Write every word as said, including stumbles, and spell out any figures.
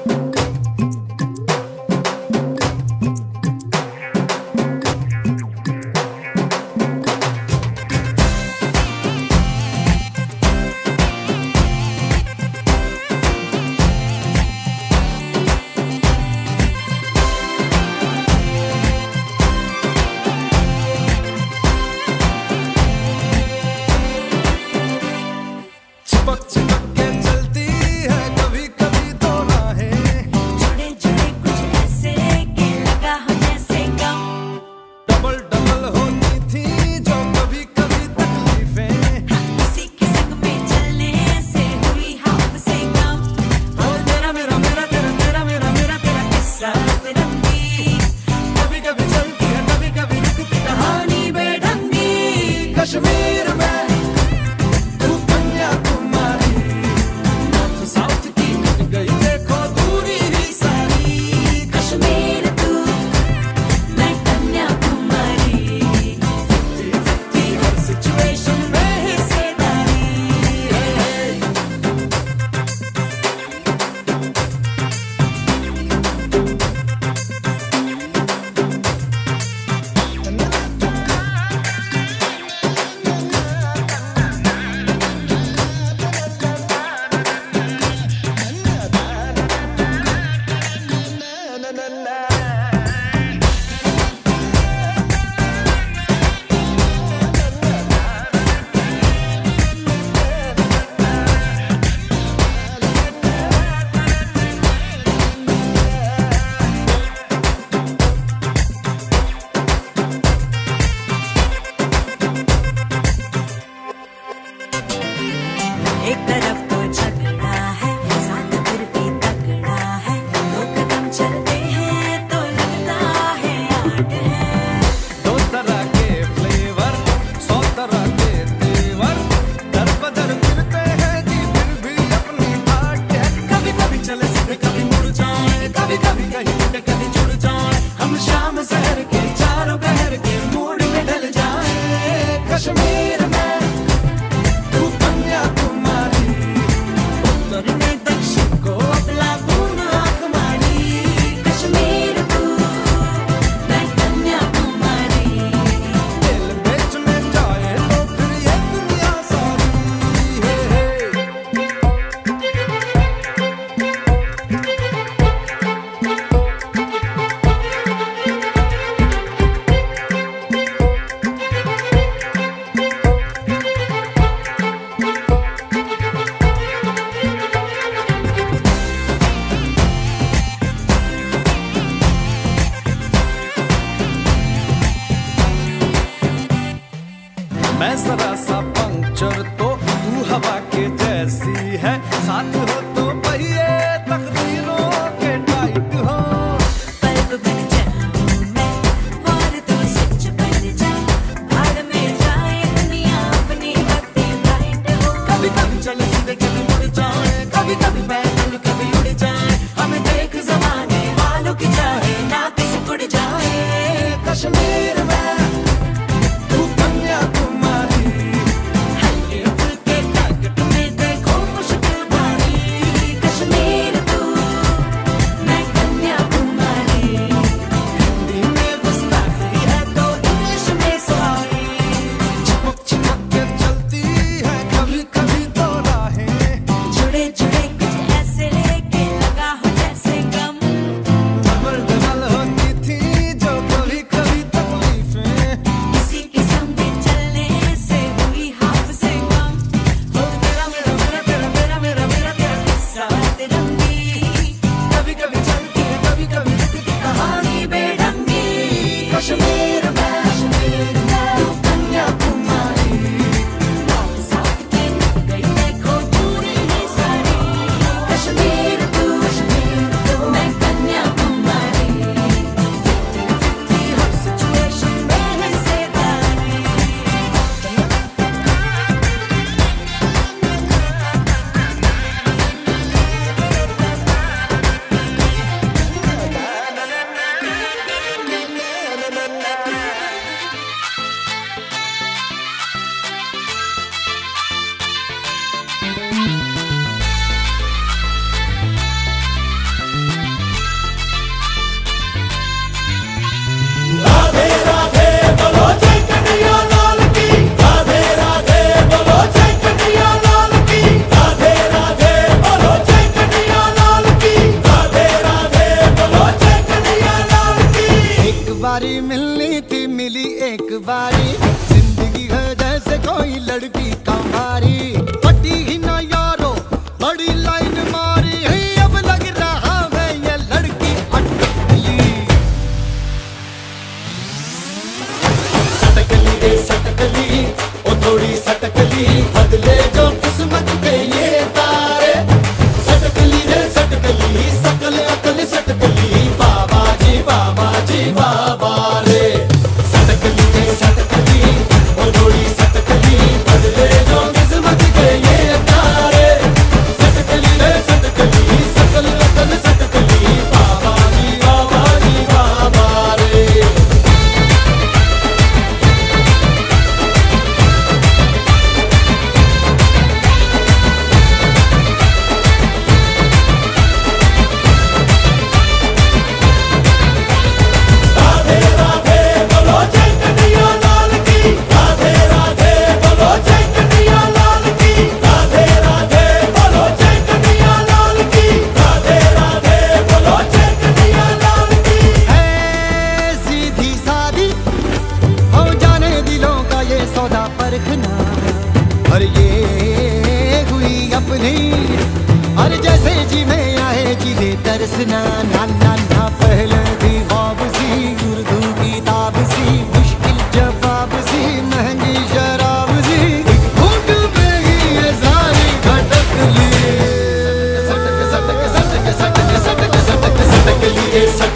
मैं जरा सा पंक्चर तो तू हवा के जैसी है, साथ हो तो पहिए तकदीरों के टाइट हो। बल्ब बन जाऊं मैं और तू स्विच बन जा, भाड़ में जाए दुनिया अपनी बत्ती ब्राइट हो। कभी कभी चले सीधे कभी मुड़ जाए, कभी कभी पैदल कभी उड़ जाए, हमें देख जमाने वालों की चाहे ना किसी उड़ जाए। कश्मीर में बारी मिलनी थी मिली एक बारी, जिंदगी है जैसे कोई लड़की कमारी, पटी ही ना यारो बड़ी लाइन मारी है, अब लग रहा है ये लड़की अटकली। सटकली रे सटकली ओ थोड़ी सटकली, बदले जो किस्मत के ये तारे, सटकली रे सटकली सकल अकल सटकली, बाबा जी बाबा जी बाबा रे। सटकली रे सटकली ओ थोड़ी सटकली, बदले जो किस्मत के ये तारे, सटकली रे सटकली सकल अकल सटकली, बाबा जी बाबा जी बाबा रे। सौदा परखना और ये हुई अपनी, और जैसे जी में आए जिले तरसना, ना ना ना पहले भी ख्वाब सी, उर्दू किताब सी, मुश्किल जवाब सी, महंगी शराब सी, घूंट पे ही ये सारी भटक ली। सटक सटक सटक सटक सटक सटक सटक ली।